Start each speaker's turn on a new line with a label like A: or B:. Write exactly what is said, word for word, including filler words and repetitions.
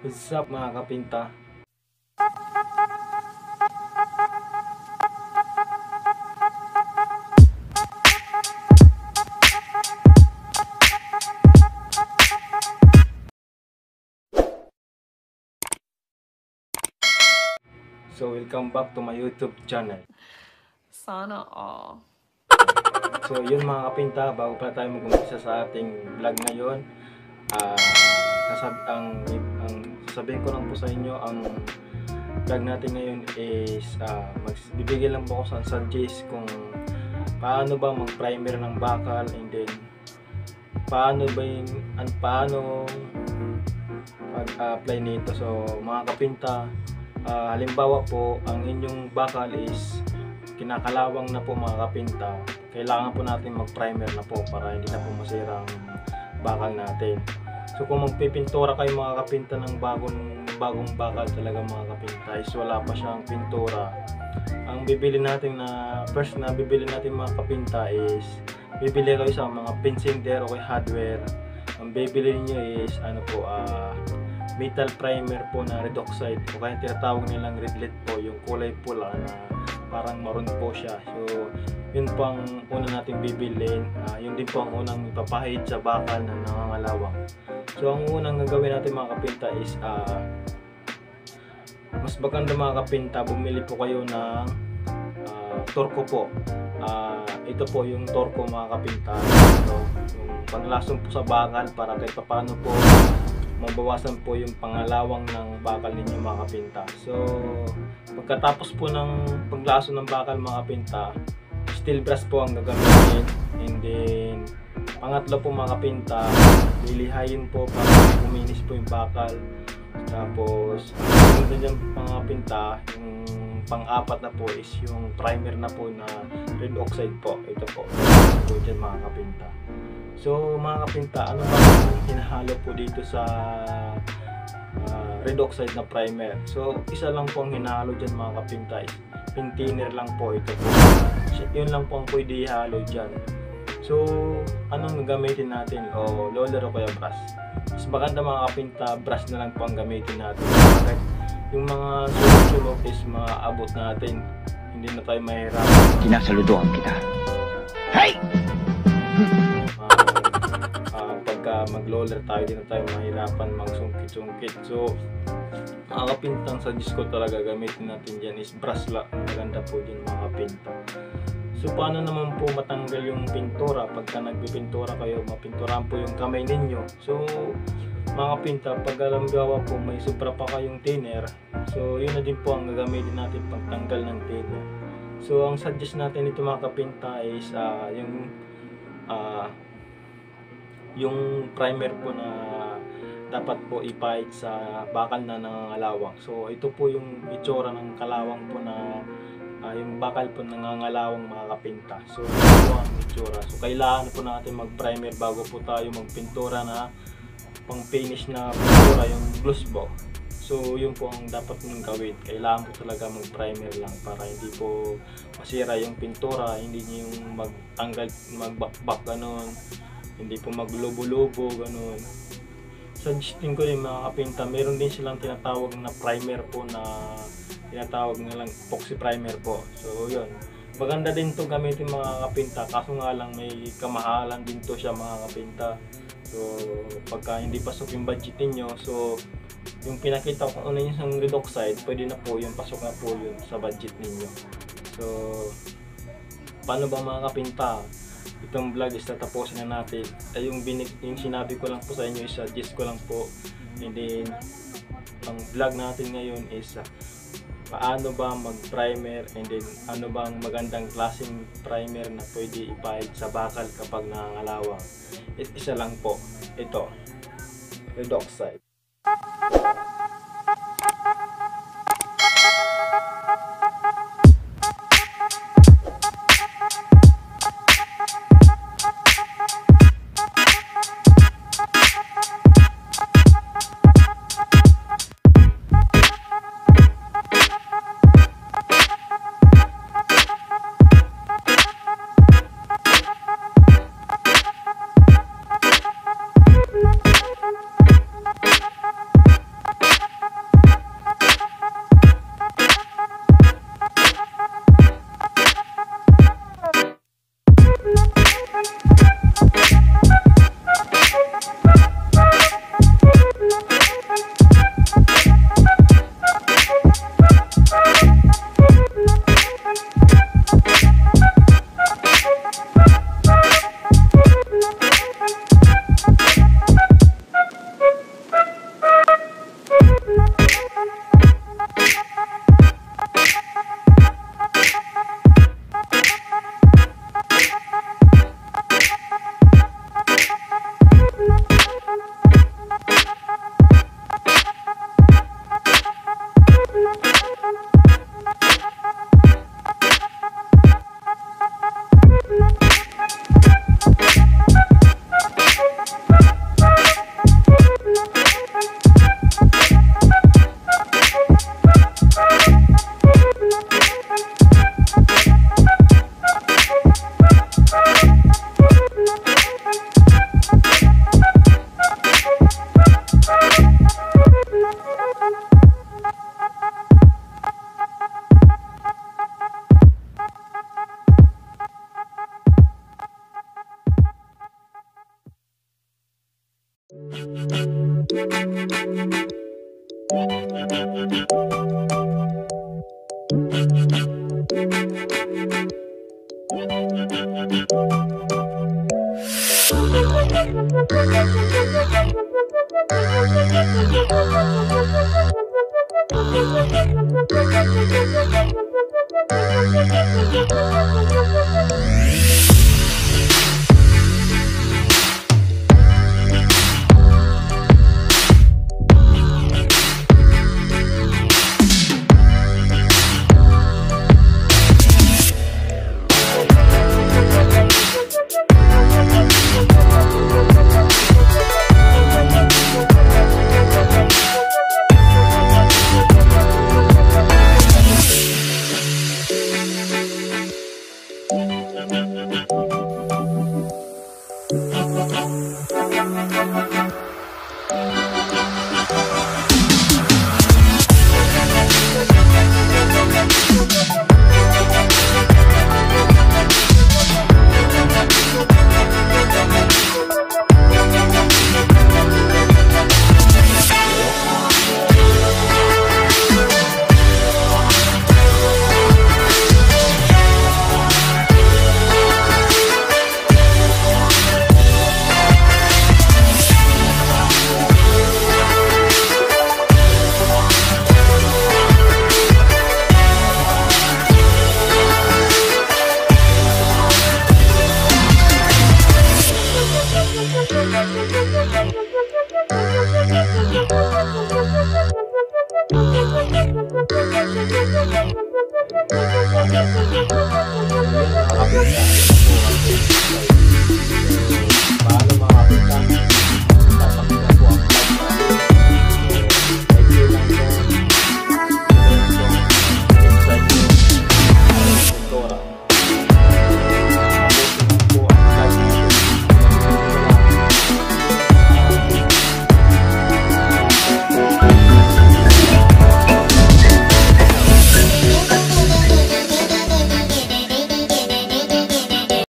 A: What's up mga kapinta? So welcome back to my YouTube channel.
B: Sana all.
A: So yun mga kapinta, bago pa tayo mag-umpisa sa ating vlog ngayon, uh, nasab ang, ang sasabihin ko lang po sa inyo, ang vlog natin ngayon is uh, magbibigay lang po ako sa suggest kung paano ba mag-primer ng bakal, and then paano ba yung, an, paano pag-apply nito. So mga kapinta, uh, halimbawa po ang inyong bakal is kinakalawang na po mga kapinta, kailangan po natin mag-primer na po para hindi na po masira ang bakal natin. So kung magpipintura kayo mga kapinta ng bagong bagong bakal talaga mga kapinta is wala pa siyang pintura, ang bibili natin na first na bibili natin mga kapinta is bibili kayo sa mga fencing there o kay hardware. Ang bibili niyo is ano po, uh, metal primer po na red oxide o kaya tinatawag nilang red lead po, yung kulay pula na parang maroon po siya. So yun po ang una nating bibilin, uh, yun din po ang unang ipapahid sa bakal na nangangalawang. So ang unang gagawin natin mga kapinta is uh, mas maganda mga kapinta, bumili po kayo ng uh, torko po. Uh, ito po yung torko mga kapinta, so, yung panglasong po sa bakal para kahit paano po mabawasan po yung pangalawang ng bakal ninyo mga kapinta. So pagkatapos po ng paglaso ng bakal mga kapinta, steel brush po ang gagamitin, and then pangatlo po mga kapinta, lilihayin po para kuminis po yung bakal. Tapos sunod na dyan mga kapinta, yung pang-apat na po is yung primer na po na red oxide po. Ito po, ito dyan mga kapinta. So mga kapinta, ano ba yung hinahalo po dito sa uh, red oxide na primer? So isa lang po ang hinahalo dyan mga kapinta, is pintinner lang po ito po. Yun lang po ang pwede ihalo dyan. So anong gagamitin natin? O roller o kaya brush? Mas maganda mga kapinta, brush na lang po ang gamitin natin. Okay? Yung mga sulok-sulok is maabot natin, hindi na tayo mahirap.
C: Sinasaludoan kita. Hey!
A: Pagka mag-roller tayo, din na tayo mahirapan magsungkit-sungkit. So mga kapintang suggest ko talaga gamitin natin dyan is brush lang. Maganda po dyan mga kapinta. So paano naman po matanggal yung pintura? Pagka nagpipintura kayo, mapinturahan po yung kamay ninyo. So mga kapinta, pag alam gawa po may sobra pa kayong thinner, so yun na din po ang gagamitin natin pagtanggal ng thinner. So ang suggest natin ito mga kapinta is uh, yung uh, yung primer po na dapat po ipahid sa bakal na nangangalawang. So ito po yung itsura ng kalawang po na uh, yung bakal po nangangalawang mga kapinta. So ito po ang itsura. So kailangan po natin mag-primer bago po tayo magpintura na pang finish na pintura, yung gloss po. So yun po ang dapat mong gawin. Kailangan po talaga mag-primer lang para hindi po masira yung pintura, hindi niyo yung magtanggal, magbakbak ganun, hindi po maglubo-lubo ganun. Suggesting ko din mga kapinta, meron din silang tinatawag na primer po na tinatawag na lang epoxy primer po. So yun, maganda din to gamitin mga kapinta, kaso nga lang may kamahalan din to siya mga kapinta. So pagka hindi pasok yung budget niyo, so yung pinakita ko ano yung isang red oxide, pwede na po yun, pasok na po yun sa budget ninyo. So paano ba mga kapinta? Itong vlog is tatapusin na natin. Ay yung, binig, yung sinabi ko lang po sa inyo is suggest ko lang po. And then ang vlog natin ngayon is uh, paano ba mag-primer, and then ano bang magandang klaseng primer na pwede ipahid sa bakal kapag nangangalawang. It, isa lang po, ito, red oxide.
D: Thank you.